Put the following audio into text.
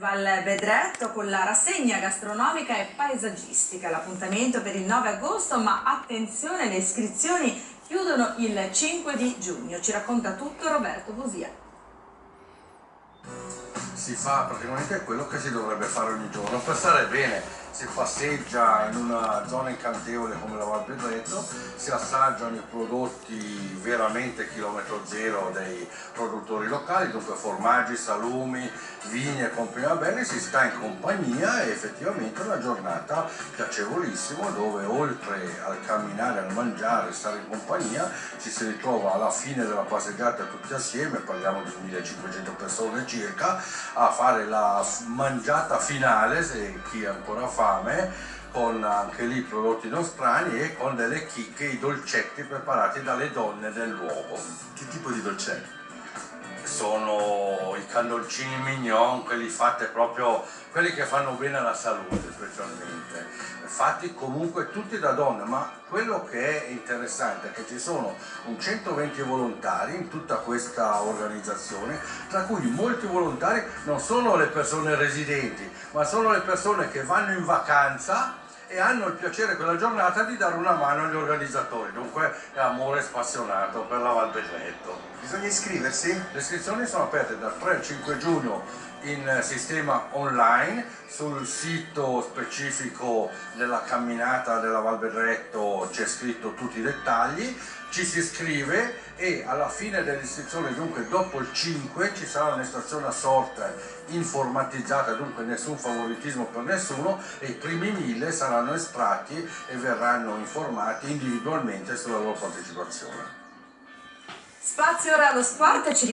Val Bedretto con la rassegna gastronomica e paesaggistica. L'appuntamento per il 9 agosto, ma attenzione, le iscrizioni chiudono il 5 di giugno. Ci racconta tutto Roberto Busia. Si fa praticamente quello che si dovrebbe fare ogni giorno per stare bene. Si passeggia in una zona incantevole come la Val Bedretto, si assaggiano i prodotti veramente chilometro zero dei produttori locali, dunque formaggi, salumi, vini e compagnia bene, si sta in compagnia e effettivamente è una giornata piacevolissima dove oltre al camminare, al mangiare, stare in compagnia, ci si ritrova alla fine della passeggiata tutti assieme, parliamo di 1500 persone circa, a fare la mangiata finale, se chi ha ancora fame, con anche lì prodotti nostrani e con delle chicche, i dolcetti preparati dalle donne del luogo. Che tipo di dolcetti? Sono i candoncini mignon, quelli fatti proprio, quelli che fanno bene alla salute specialmente, fatti comunque tutti da donne, ma quello che è interessante è che ci sono un 120 volontari in tutta questa organizzazione, tra cui molti volontari non sono le persone residenti, ma sono le persone che vanno in vacanza e hanno il piacere quella giornata di dare una mano agli organizzatori, dunque è amore spassionato per la Val Bedretto. Bisogna iscriversi? Le iscrizioni sono aperte dal 3 al 5 giugno in sistema online, sul sito specifico della camminata della Val Bedretto c'è scritto tutti i dettagli, ci si iscrive e alla fine dell'iscrizione, dunque dopo il 5, ci sarà un'estazione a sorte informatizzata, dunque nessun favoritismo per nessuno, e i primi 1000 saranno estratti e verranno informati individualmente sulla loro partecipazione. Spazio ora allo sport.